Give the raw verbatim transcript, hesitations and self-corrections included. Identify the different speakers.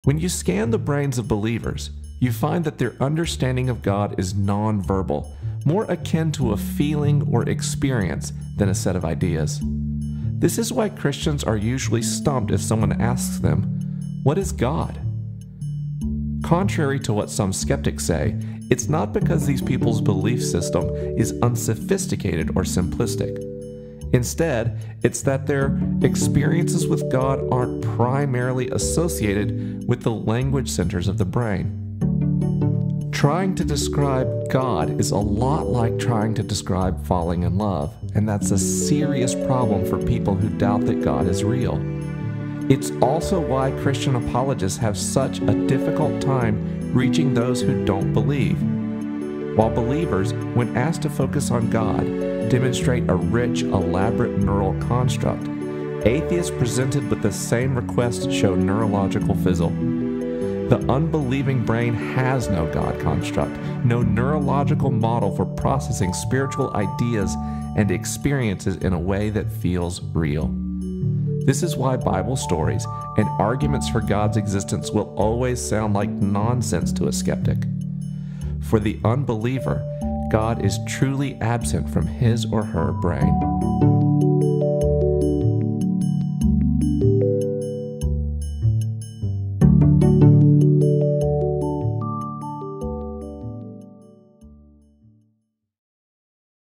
Speaker 1: When you scan the brains of believers, you find that their understanding of God is nonverbal, more akin to a feeling or experience than a set of ideas. This is why Christians are usually stumped if someone asks them, "What is God?" Contrary to what some skeptics say, it's not because these people's belief system is unsophisticated or simplistic. Instead, it's that their experiences with God aren't primarily associated with the language centers of the brain. Trying to describe God is a lot like trying to describe falling in love, and that's a serious problem for people who doubt that God is real. It's also why Christian apologists have such a difficult time reaching those who don't believe. While believers, when asked to focus on God, demonstrate a rich, elaborate neural construct, atheists presented with the same request show neurological fizzle. The unbelieving brain has no God construct, no neurological model for processing spiritual ideas and experiences in a way that feels real. This is why Bible stories and arguments for God's existence will always sound like nonsense to a skeptic. For the unbeliever, God is truly absent from his or her brain.